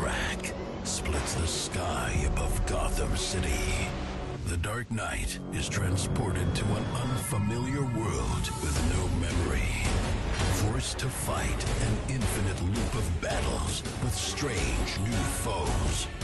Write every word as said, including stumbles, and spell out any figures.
crack splits the sky above Gotham City. The Dark Knight is transported to an unfamiliar world with no memory. Forced to fight an infinite loop of battles with strange new foes.